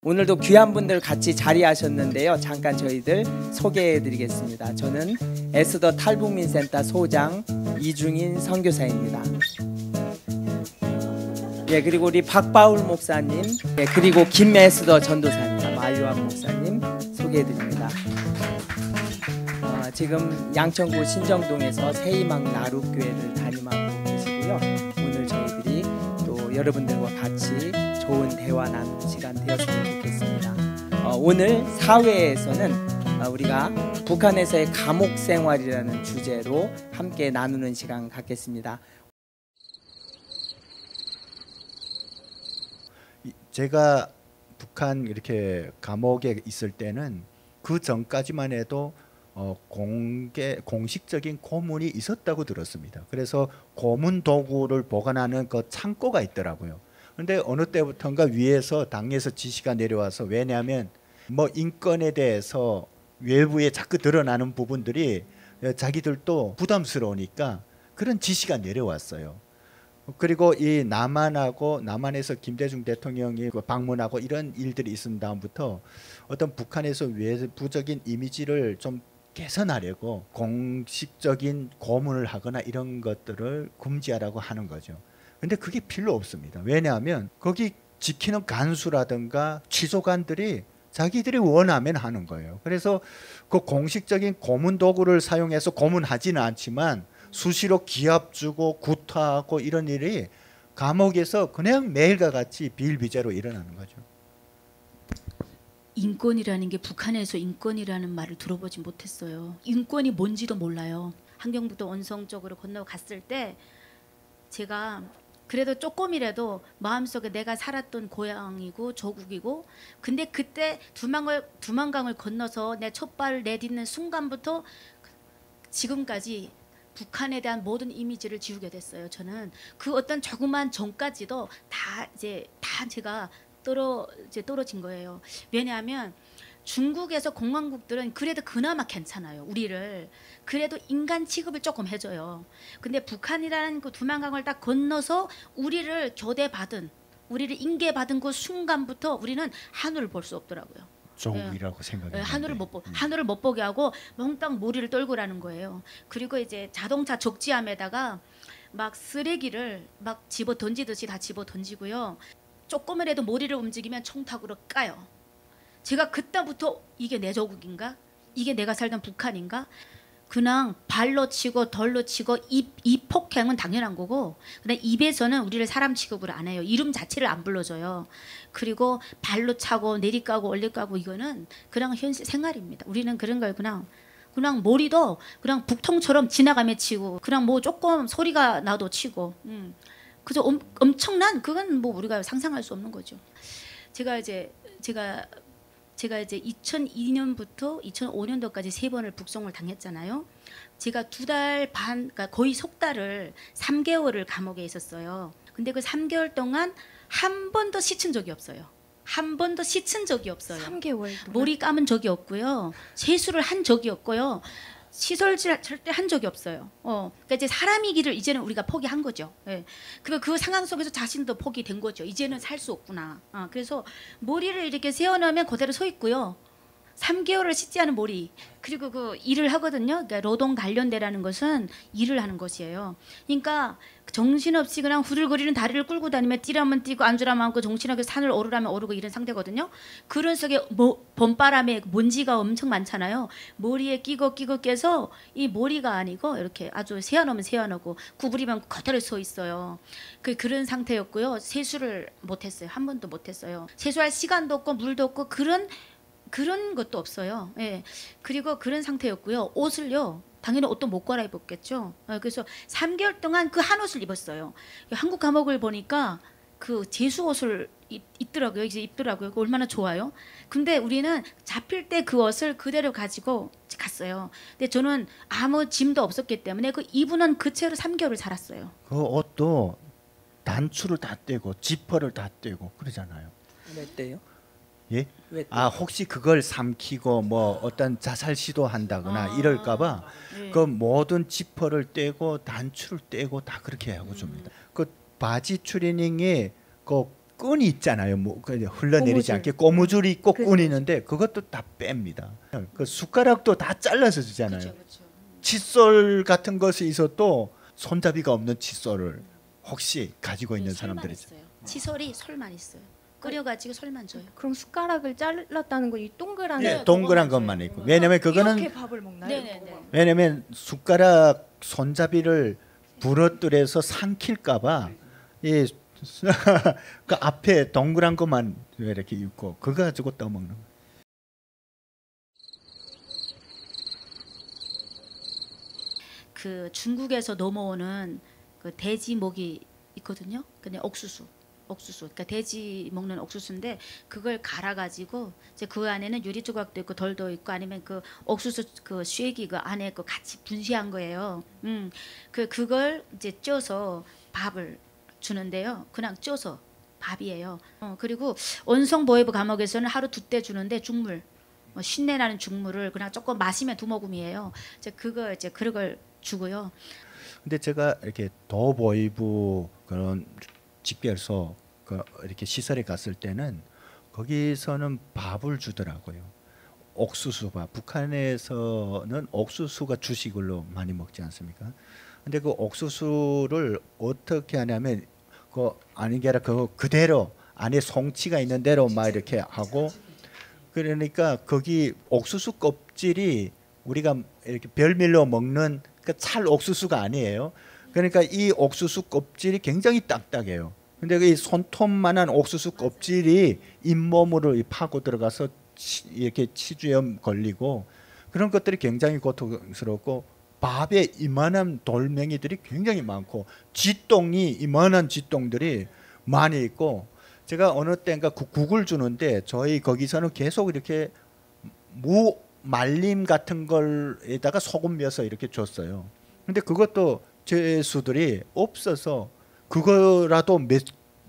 오늘도 귀한 분들 같이 자리하셨는데요. 잠깐 저희들 소개해드리겠습니다. 저는 에스더 탈북민센터 소장 이중인 선교사입니다. 예, 그리고 우리 박바울 목사님, 예, 그리고 김에스더 전도사님, 마유한 목사님 소개해드립니다. 지금 양천구 신정동에서 새희망 나룻교회를 담임하고 계시고요. 오늘 저희들이 또 여러분들과 같이 좋은 대화 나누는 시간 되었으면 좋겠습니다. 오늘 사회에서는 우리가 북한에서의 감옥 생활이라는 주제로 함께 나누는 시간 갖겠습니다. 제가 북한 이렇게 감옥에 있을 때는 그 전까지만 해도 공식적인 고문이 있었다고 들었습니다. 그래서 고문 도구를 보관하는 그 창고가 있더라고요. 그런데 어느 때부터인가 위에서 당에서 지시가 내려와서, 왜냐하면 뭐 인권에 대해서 외부에 자꾸 드러나는 부분들이 자기들도 부담스러우니까 그런 지시가 내려왔어요. 그리고 이 남한에서 김대중 대통령이 방문하고 이런 일들이 있은 다음부터 어떤 북한에서 외부적인 이미지를 좀 개선하려고 공식적인 고문을 하거나 이런 것들을 금지하라고 하는 거죠. 근데 그게 필요 없습니다. 왜냐하면 거기 지키는 간수라든가 취조관들이 자기들이 원하면 하는 거예요. 그래서 그 공식적인 고문 도구를 사용해서 고문하지는 않지만 수시로 기합 주고 구타하고 이런 일이 감옥에서 그냥 매일과 같이 비일비재로 일어나는 거죠. 인권이라는 게 북한에서 인권이라는 말을 들어보지 못했어요. 인권이 뭔지도 몰라요. 함경북도 원성 쪽으로 건너갔을 때 제가 그래도 조금이라도 마음속에 내가 살았던 고향이고 조국이고, 근데 그때 두만강을 건너서 내 첫발을 내딛는 순간부터 지금까지 북한에 대한 모든 이미지를 지우게 됐어요. 저는 그 어떤 조그만 전까지도 다 제가 떨어진 거예요. 왜냐하면 중국에서 공화국들은 그래도 그나마 괜찮아요. 우리를 그래도 인간 취급을 조금 해줘요. 근데 북한이라는 그 두만강을 딱 건너서 우리를 교대받은, 우리를 인계받은 그 순간부터 우리는 하늘을 볼 수 없더라고요. 조국이라고 생각해요. 하늘을 못 보게 하고 멍땅 머리를 떨고라는 거예요. 그리고 이제 자동차 적지함에다가 막 쓰레기를 막 집어 던지듯이 다 집어 던지고요. 조금이라도 머리를 움직이면 총탁으로 까요. 제가 그때부터 이게 내 조국인가? 이게 내가 살던 북한인가? 그냥 발로 치고 덜로 치고 이 폭행은 당연한 거고, 그다음 입에서는 우리를 사람 취급을 안 해요. 이름 자체를 안 불러줘요. 그리고 발로 차고 내리까고 올리까고 이거는 그냥 현실 생활입니다. 우리는 그런 걸 그냥 머리도 그냥 북통처럼 지나가며 치고, 그냥 뭐 조금 소리가 나도 치고, 그저 엄청난, 그건 뭐 우리가 상상할 수 없는 거죠. 제가 이제 2002년부터 2005년도까지 3번을 북송을 당했잖아요. 제가 2달 반, 그러니까 거의 석 달을 3개월을 감옥에 있었어요. 근데 그 3개월 동안 한 번도 씻은 적이 없어요. 한 번도 씻은 적이 없어요. 3개월 동안? 머리 감은 적이 없고요. 세수를 한 적이 없고요. 시설질 절대 한 적이 없어요. 그러니까 이제 사람이기를 이제는 우리가 포기한 거죠. 예. 그 상황 속에서 자신도 포기된 거죠. 이제는 살 수 없구나. 그래서 머리를 이렇게 세워놓으면 그대로 서 있고요. 3개월을 씻지 않은 머리. 그리고 그 일을 하거든요. 그러니까 노동 단련대라는 것은 일을 하는 것이에요. 그러니까 정신없이 그냥 후들거리는 다리를 끌고 다니며 뛰라면 뛰고 앉으라면 앉고 정신없게 산을 오르라면 오르고 이런 상태거든요. 그런 속에 봄바람에 먼지가 엄청 많잖아요. 머리에 끼고 깨서 이 머리가 아니고 이렇게 아주 세워놓으면 세워놓고 구부리면 그대로 서 있어요. 그런 상태였고요. 세수를 못했어요. 한 번도 못했어요. 세수할 시간도 없고 물도 없고 그런 것도 없어요. 예. 그리고 그런 상태였고요. 옷을요, 당연히 옷도 못 갈아입었겠죠. 그래서 3개월 동안 그 한 옷을 입었어요. 한국 감옥을 보니까 그 제수 옷을 입더라고요. 이제 입더라고요. 얼마나 좋아요. 근데 우리는 잡힐 때 그 옷을 그대로 가지고 갔어요. 근데 저는 아무 짐도 없었기 때문에 그 입은 그 채로 3개월을 살았어요. 그 옷도 단추를 다 떼고 지퍼를 다 떼고 그러잖아요. 왜 떼요? 예? 아, 혹시 그걸 삼키고 뭐 어떤 자살 시도한다거나 이럴까봐 네. 그 모든 지퍼를 떼고 단추를 떼고 다 그렇게 하고 줍니다. 그 바지 추리닝이 그 끈이 있잖아요. 뭐 흘러내리지 고무줄. 않게 고무줄이 있고 그죠. 끈이 있는데 그것도 다 뺍니다. 그 숟가락도 다 잘라서 주잖아요. 그렇죠. 칫솔 같은 것이 있어도 손잡이가 없는 칫솔을 혹시 가지고 있는 사람들이 있어요. 칫솔이 솔만 있어요. 끓여가지고 솔만 줘요. 그럼 숟가락을 잘랐다는 건 이 동그란 예, 네, 동그란 그거만 것만 줘요. 있고 왜냐면 그거는 이렇게 밥을 먹나요? 네네네. 왜냐면 숟가락 손잡이를 부러뜨려서 삼킬까봐 이 그 앞에 동그란 것만 이렇게 있고 그거 가지고 떠먹는 거예요. 그 중국에서 넘어오는 그 돼지 목이 있거든요. 근데 옥수수. 그러니까 돼지 먹는 옥수수인데 그걸 갈아가지고 이제 그 안에는 유리 조각도 있고 덜도 있고 아니면 그 옥수수 그 쇠기 그 안에 그 같이 분쇄한 거예요. 그걸 이제 쪄서 밥을 주는데요. 그냥 쪄서 밥이에요. 그리고 원성보회부 감옥에서는 하루 2때 주는데 죽물, 신내 나는 죽물을 그냥 조금 마시면 2모금이에요. 이제 그걸 주고요. 근데 제가 이렇게 도보이부 그런 집결소 이렇게 시설에 갔을 때는 거기서는 밥을 주더라고요. 옥수수밥. 북한에서는 옥수수가 주식으로 많이 먹지 않습니까? 근데 그 옥수수를 어떻게 하냐면 그 아닌 게 아니라 그 그대로 안에 송치가 있는 대로 막 이렇게 하고 그러니까 거기 옥수수 껍질이 우리가 이렇게 별밀로 먹는 그 찰 옥수수가 아니에요. 그러니까 이 옥수수 껍질이 굉장히 딱딱해요. 근데 이 손톱만한 옥수수 껍질이 잇몸으로 파고 들어가서 이렇게 치주염 걸리고 그런 것들이 굉장히 고통스럽고 밥에 이만한 돌멩이들이 굉장히 많고 쥐똥이 이만한 쥐똥들이 많이 있고 제가 어느 때인가 국을 주는데 저희 거기서는 계속 이렇게 무 말림 같은 걸에다가 소금 넣어서 이렇게 줬어요. 근데 그것도 죄수들이 없어서 그거라도 몇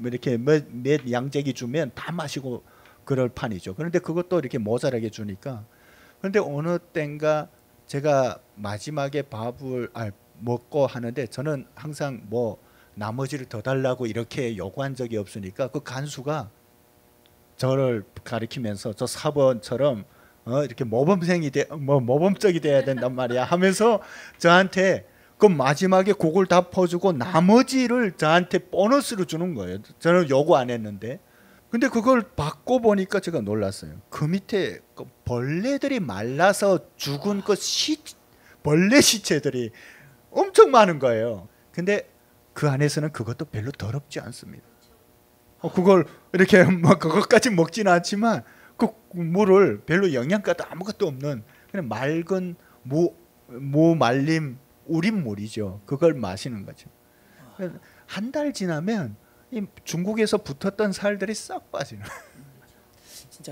양재기 주면 다 마시고 그럴 판이죠. 그런데 그것도 이렇게 모자라게 주니까 그런데 어느 때인가 제가 마지막에 밥을 먹고 하는데 저는 항상 뭐 나머지를 더 달라고 이렇게 요구한 적이 없으니까 그 간수가 저를 가리키면서 저 사번처럼 이렇게 모범적이 돼야 된단 말이야 하면서 저한테 그 마지막에 그걸 다 퍼주고 나머지를 저한테 보너스로 주는 거예요. 저는 요구 안 했는데. 근데 그걸 받고 보니까 제가 놀랐어요. 그 밑에 그 벌레들이 말라서 죽은 그 벌레 시체들이 엄청 많은 거예요. 근데 그 안에서는 그것도 별로 더럽지 않습니다. 그걸 이렇게 막 그것까지 먹지는 않지만 그 물을 별로 영양가도 아무것도 없는 그냥 맑은 무 말림 우린물이죠. 그걸 마시는 거죠. 한 달 지나면 이 중국에서 붙었던 살들이 싹 빠지는. 진짜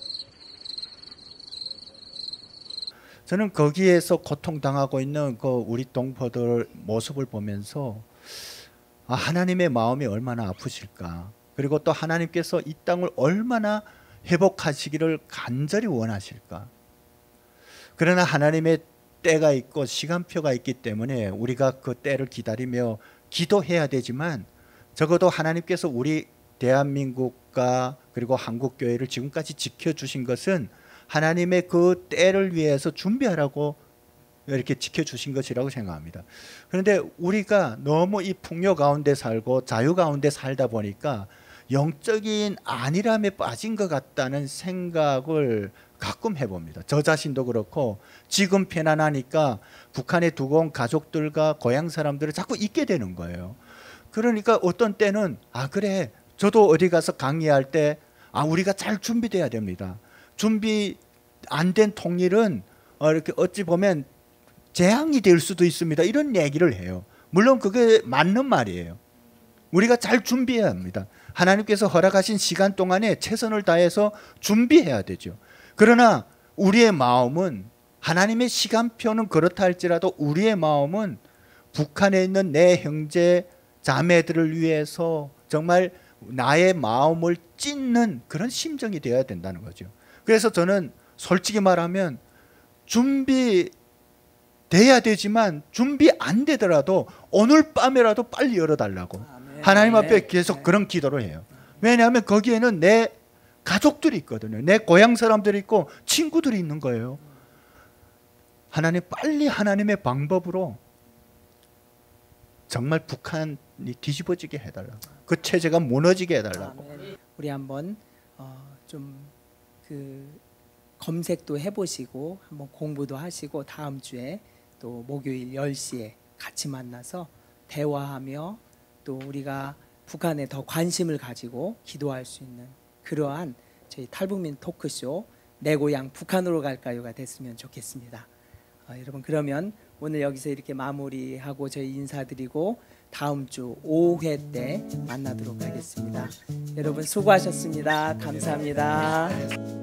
저는 거기에서 고통당하고 있는 그 우리 동포들 모습을 보면서 하나님의 마음이 얼마나 아프실까. 그리고 또 하나님께서 이 땅을 얼마나 회복하시기를 간절히 원하실까. 그러나 하나님의 때가 있고 시간표가 있기 때문에 우리가 그 때를 기다리며 기도해야 되지만 적어도 하나님께서 우리 대한민국과 그리고 한국교회를 지금까지 지켜주신 것은 하나님의 그 때를 위해서 준비하라고 이렇게 지켜주신 것이라고 생각합니다. 그런데 우리가 너무 이 풍요 가운데 살고 자유 가운데 살다 보니까 영적인 안일함에 빠진 것 같다는 생각을 가끔 해봅니다. 저 자신도 그렇고 지금 편안하니까 북한에 두고 온 가족들과 고향 사람들을 자꾸 잊게 되는 거예요. 그러니까 어떤 때는 그래 저도 어디 가서 강의할 때 우리가 잘 준비돼야 됩니다. 준비 안 된 통일은 이렇게 어찌 보면 재앙이 될 수도 있습니다. 이런 얘기를 해요. 물론 그게 맞는 말이에요. 우리가 잘 준비해야 합니다. 하나님께서 허락하신 시간 동안에 최선을 다해서 준비해야 되죠. 그러나 우리의 마음은 하나님의 시간표는 그렇다 할지라도 우리의 마음은 북한에 있는 내 형제 자매들을 위해서 정말 나의 마음을 찢는 그런 심정이 되어야 된다는 거죠. 그래서 저는 솔직히 말하면 준비돼야 되지만 준비 안 되더라도 오늘 밤에라도 빨리 열어달라고 하나님 앞에 계속 그런 기도를 해요. 왜냐하면 거기에는 내 가족들이 있거든요. 내 고향 사람들이 있고 친구들이 있는 거예요. 하나님 빨리 하나님의 방법으로 정말 북한이 뒤집어지게 해달라고. 그 체제가 무너지게 해달라고. 아멘. 우리 한번 좀 그 검색도 해보시고 한번 공부도 하시고 다음 주에 또 목요일 10시에 같이 만나서 대화하며 또 우리가 북한에 더 관심을 가지고 기도할 수 있는 그러한 저희 탈북민 토크쇼 내 고향 북한으로 갈까요가 됐으면 좋겠습니다. 여러분 그러면 오늘 여기서 이렇게 마무리하고 저희 인사드리고 다음 주 5회 때 만나도록 하겠습니다. 여러분 수고하셨습니다. 감사합니다.